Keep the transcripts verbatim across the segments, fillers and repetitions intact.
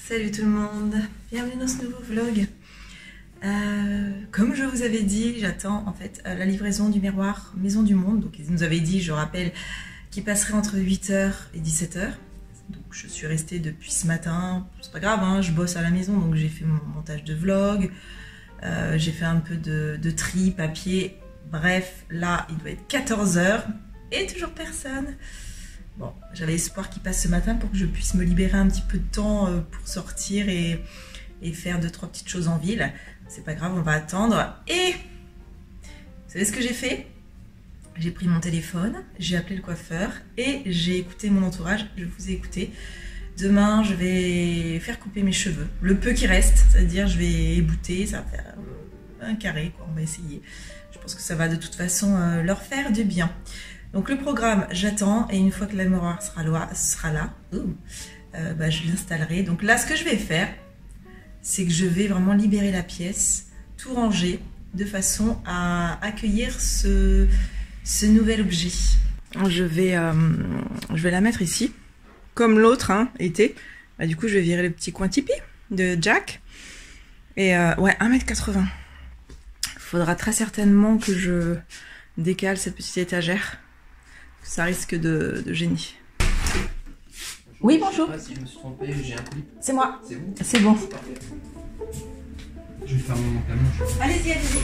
Salut tout le monde, bienvenue dans ce nouveau vlog. Euh, comme je vous avais dit, j'attends en fait la livraison du miroir Maison du Monde. Donc ils nous avaient dit, je rappelle, qu'il passerait entre huit heures et dix-sept heures. Donc je suis restée depuis ce matin, c'est pas grave, hein, je bosse à la maison, donc j'ai fait mon montage de vlog, euh, j'ai fait un peu de, de tri, papier, bref, là il doit être quatorze heures et toujours personne. Bon, j'avais espoir qu'il passe ce matin pour que je puisse me libérer un petit peu de temps pour sortir et, et faire deux, trois petites choses en ville. C'est pas grave, on va attendre. Et vous savez ce que j'ai fait? J'ai pris mon téléphone, j'ai appelé le coiffeur et j'ai écouté mon entourage. Je vous ai écouté. Demain, je vais faire couper mes cheveux. Le peu qui reste, c'est-à-dire je vais ébouter, ça va faire un carré, quoi. On va essayer. Je pense que ça va de toute façon euh, leur faire du bien. Donc le programme, j'attends, et une fois que la miroir sera là, sera là euh, bah, je l'installerai. Donc là, ce que je vais faire, c'est que je vais vraiment libérer la pièce, tout ranger, de façon à accueillir ce, ce nouvel objet. Je vais, euh, je vais la mettre ici, comme l'autre hein, était. Bah, du coup, je vais virer le petit coin Tipeee de Jack. Et euh, ouais, un mètre quatre-vingts. Il faudra très certainement que je décale cette petite étagère. Ça risque de, de gêner. Oui, bonjour. Ah, si je me suis trompé, j'ai un clip. C'est moi. C'est vous? C'est bon. Parfait. Je vais fermer mon camion. Allez-y, allez-y.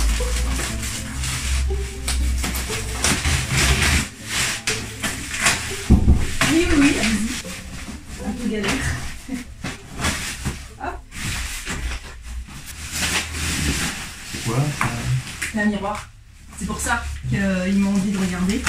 Oui, oui, oui, allez-y. Un peu galère. Hop. C'est quoi ça? C'est un miroir. C'est pour ça qu'ils m'ont dit de regarder.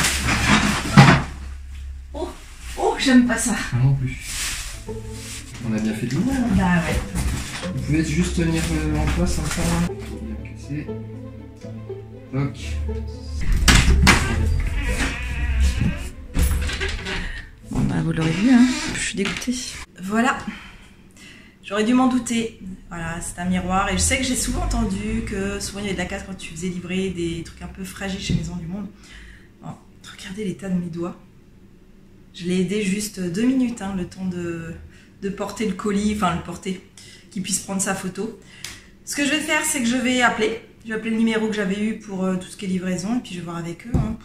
Oh, oh, j'aime pas ça. Ah non plus. On a bien fait de l'eau. Bah ouais. Vous pouvez juste tenir euh, en place comme ça. Bien cassé. Ok. Bon bah vous l'aurez vu, hein. Je suis dégoûtée. Voilà. J'aurais dû m'en douter. Voilà, c'est un miroir. Et je sais que j'ai souvent entendu que souvent il y avait de la casse quand tu faisais livrer des trucs un peu fragiles chez Maison du Monde. Bon, regardez l'état de mes doigts. Je l'ai aidé juste deux minutes, hein, le temps de, de porter le colis, enfin le porter, qu'il puisse prendre sa photo. Ce que je vais faire, c'est que je vais appeler. Je vais appeler le numéro que j'avais eu pour euh, tout ce qui est livraison et puis je vais voir avec eux. Hein.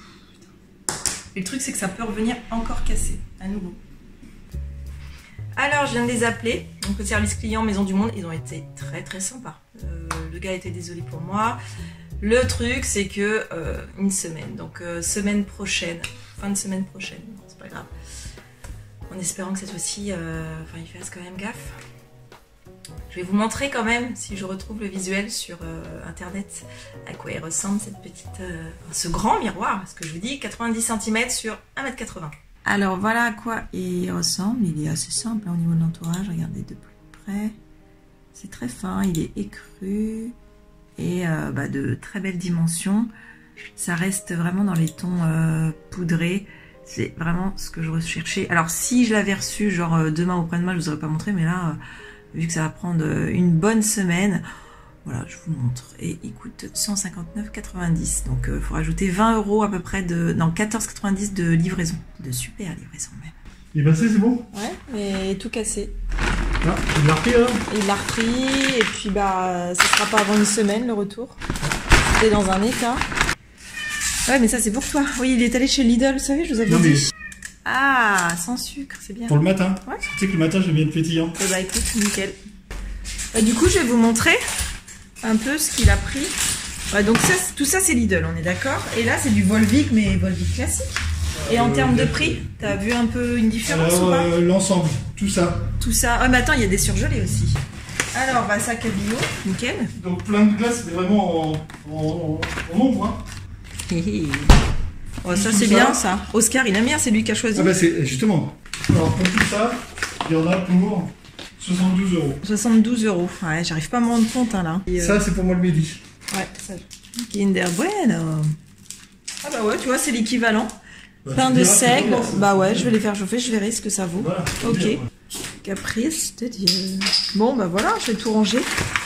Et le truc, c'est que ça peut revenir encore cassé, à nouveau. Alors, je viens de les appeler, donc le service client Maison du Monde, ils ont été très très sympas. Euh, le gars était désolé pour moi. Le truc, c'est que euh, une semaine, donc euh, semaine prochaine, fin de semaine prochaine, c'est pas grave. En espérant que cette fois-ci, euh, enfin, il fasse quand même gaffe. Je vais vous montrer quand même, si je retrouve le visuel sur euh, internet, à quoi il ressemble cette petite, euh, ce grand miroir, parce que je vous dis quatre-vingt-dix centimètres sur un mètre quatre-vingts. Alors voilà à quoi il ressemble, il est assez simple hein, au niveau de l'entourage, regardez de plus près, c'est très fin, il est écru et euh, bah, de très belles dimensions, ça reste vraiment dans les tons euh, poudrés, c'est vraiment ce que je recherchais. Alors si je l'avais reçu genre euh, demain ou après-demain, je vous aurais pas montré, mais là, euh, vu que ça va prendre euh, une bonne semaine, voilà, je vous montre. Et il coûte cent cinquante-neuf quatre-vingt-dix. Donc, il euh, faut rajouter vingt euros à peu près de... Non, quatorze quatre-vingt-dix de livraison. De super livraison même. Il est passé, c'est bon? Ouais, mais tout cassé. Ah, il l'a repris, hein? Il l'a repris, et puis, bah, ça sera pas avant une semaine, le retour. C'était dans un état. Ouais, mais ça, c'est pour toi. Oui, il est allé chez Lidl, vous savez, je vous avais Non, dit. mais... Ah, sans sucre, c'est bien. Pour le matin. Ouais. Tu sais que le matin, j'aime bien être pétillant. Eh bah, écoute, nickel. Bah, du coup, je vais vous montrer un peu ce qu'il a pris. Ouais, donc ça, tout ça c'est Lidl, on est d'accord. Et là c'est du Volvic, mais Volvic classique. Et en euh, termes de prix, t'as vu un peu une différence Alors, ou pas euh, l'ensemble, tout ça. Tout ça. Ah mais attends, il y a des surgelés aussi. Alors, bah sac à bio, nickel. Donc plein de glace, mais vraiment en, en, en nombre. Hein. Oh, ça c'est bien ça. Oscar, il aime bien, c'est lui qui a choisi. Ah bah c'est justement. Alors pour tout ça, il y en a pour soixante-douze euros. soixante-douze euros. Ouais, j'arrive pas à me rendre compte hein, là. Et ça, euh... c'est pour moi le midi. Ouais, ça. Kinder Bueno. Ah bah ouais, tu vois, c'est l'équivalent. Bah, pain de seigle. Bah ouais, je vais les faire chauffer, je verrai ce que ça vaut. Voilà, ok. Bien, ouais. Caprice de Dieu. Bon, bah voilà, je vais tout ranger.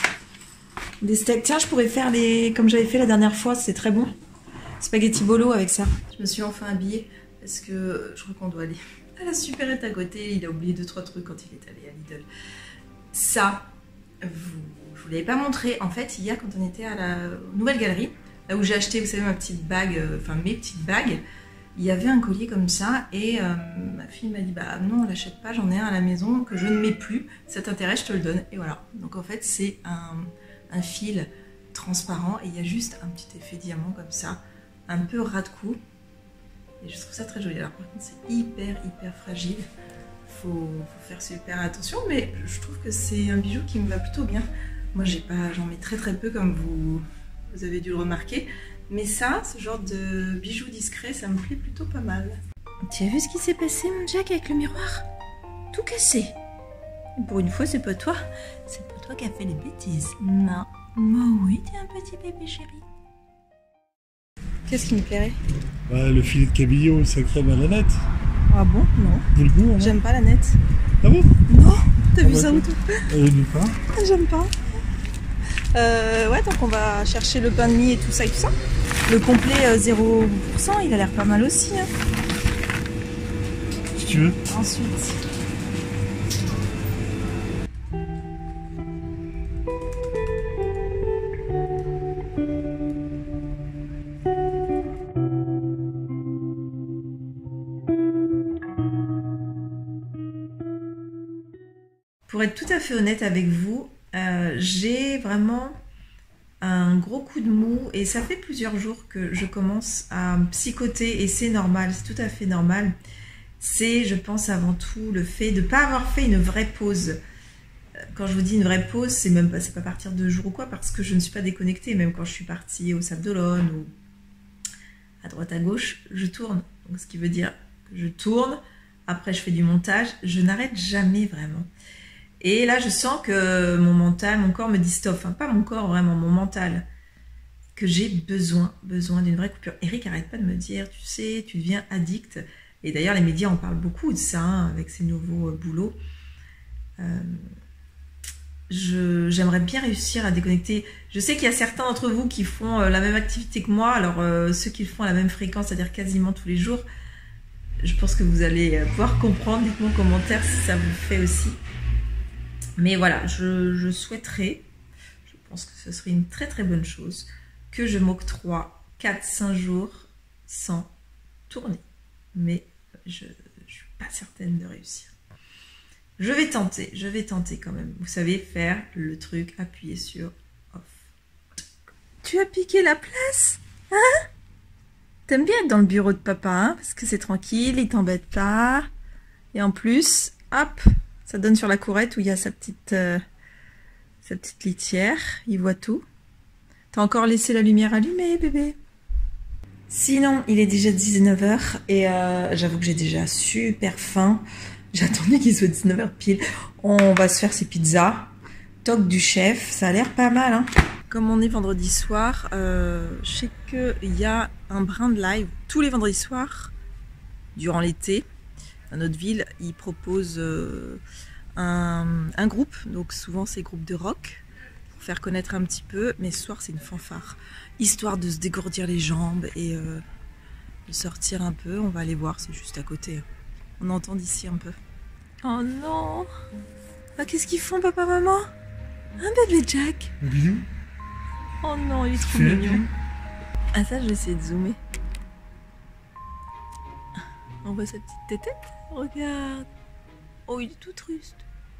Des steaks. Tiens, je pourrais faire les... Comme j'avais fait la dernière fois, c'est très bon. Spaghetti bolo avec ça. Je me suis enfin habillée parce que je crois qu'on doit aller à la supérette à côté. Il a oublié deux trois trucs quand il est allé à Lidl. ça, vous, je vous l'avais pas montré. En fait, hier, quand on était à la Nouvelle Galerie, là où j'ai acheté, vous savez, ma petite bague, euh, enfin mes petites bagues, il y avait un collier comme ça et euh, ma fille m'a dit bah non, on l'achète pas, j'en ai un à la maison que je ne mets plus, ça t'intéresse, je te le donne. Et voilà, donc en fait c'est un, un fil transparent et il y a juste un petit effet diamant comme ça, un peu ras de cou. Et je trouve ça très joli. Alors par contre c'est hyper hyper fragile, faut, faut faire super attention, mais je trouve que c'est un bijou qui me va plutôt bien. Moi j'ai pas, j'en mets très très peu comme vous, vous avez dû le remarquer. Mais ça, ce genre de bijoux discret, ça me plaît plutôt pas mal. Tu as vu ce qui s'est passé, mon Jack, avec le miroir? Tout cassé. Pour une fois, c'est pas toi. C'est pas toi qui as fait les bêtises. Non. Moi, oui, t'es un petit bébé chéri. Qu'est-ce qui me plairait? Bah, le filet de cabillaud, ça crème à la nette. Ah bon? Non. Boulgour, hein. J'aime pas la nette. Ah bon? Non. T'as Ah vu bah, ça où toi? Euh, nulle part. Ah, j'aime pas. Euh, ouais, donc on va chercher le pain de mie et tout ça et tout ça. Le complet euh, zéro pour cent, il a l'air pas mal aussi. Hein. Si tu veux. Ensuite. Pour être tout à fait honnête avec vous, euh, j'ai vraiment un gros coup de mou et ça fait plusieurs jours que je commence à psychoter et c'est normal, c'est tout à fait normal. C'est, je pense, avant tout le fait de ne pas avoir fait une vraie pause. Quand je vous dis une vraie pause, c'est même pas, c'est pas partir de jour ou quoi, parce que je ne suis pas déconnectée, même quand je suis partie au Sable d'Olonne ou à droite à gauche, je tourne. Donc, ce qui veut dire que je tourne, après je fais du montage, je n'arrête jamais vraiment. Et là, je sens que mon mental, mon corps me dit stop. Enfin, pas mon corps, vraiment, mon mental. Que j'ai besoin, besoin d'une vraie coupure. Eric arrête pas de me dire, tu sais, tu deviens addict. Et d'ailleurs, les médias en parlent beaucoup de ça, hein, avec ces nouveaux euh, boulots. Euh, J'aimerais bien réussir à déconnecter. Je sais qu'il y a certains d'entre vous qui font euh, la même activité que moi. Alors, euh, ceux qui le font à la même fréquence, c'est-à-dire quasiment tous les jours, je pense que vous allez euh, pouvoir comprendre. Dites-moi en commentaire si ça vous fait aussi. Mais voilà, je, je souhaiterais, je pense que ce serait une très très bonne chose, que je m'octroie quatre cinq jours sans tourner. Mais je ne suis pas certaine de réussir. Je vais tenter, je vais tenter quand même. Vous savez, faire le truc, appuyer sur off. Tu as piqué la place? Hein? T'aimes bien être dans le bureau de papa, hein? Parce que c'est tranquille, il t'embête pas. Et en plus, hop, ça donne sur la courette où il y a sa petite, euh, sa petite litière. Il voit tout. T'as encore laissé la lumière allumée, bébé? Sinon, il est déjà dix-neuf heures et euh, j'avoue que j'ai déjà super faim. J'attendais qu'il soit dix-neuf heures pile. On va se faire ces pizzas. Toc du chef, ça a l'air pas mal. Hein. Comme on est vendredi soir, euh, je sais qu'il y a un brin de live tous les vendredis soirs durant l'été. Dans notre ville, ils proposent euh, un, un groupe, donc souvent c'est groupes de rock, pour faire connaître un petit peu, mais ce soir c'est une fanfare, histoire de se dégourdir les jambes et euh, de sortir un peu. On va aller voir, c'est juste à côté, on entend d'ici un peu. Oh non, ah, qu'est-ce qu'ils font papa, maman? Un bébé Jack. Un bisou. Oh non, il est trop mignon. Ah ça, je vais essayer de zoomer. On voit sa petite tête. Regarde. Oh, il est tout triste.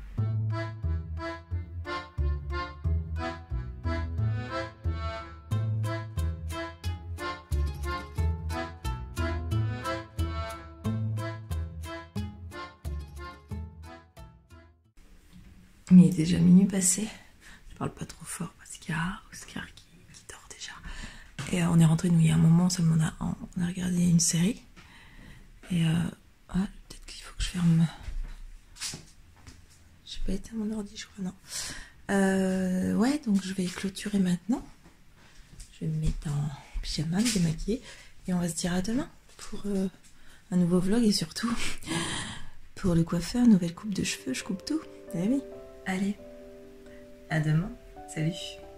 Il est déjà minuit passé. Je parle pas trop fort parce qu'il y a Oscar qui, qui dort déjà. Et euh, on est rentré nous il y a un moment, seulement on a, on a regardé une série. Et euh, ah, peut-être qu'il faut que je ferme. Je n'ai pas éteint mon ordi, je crois, non. Euh, ouais, donc je vais clôturer maintenant. Je vais me mettre en pyjama, me démaquiller. Et on va se dire à demain pour euh, un nouveau vlog et surtout pour le coiffeur, nouvelle coupe de cheveux, je coupe tout. Eh oui. Allez, à demain. Salut.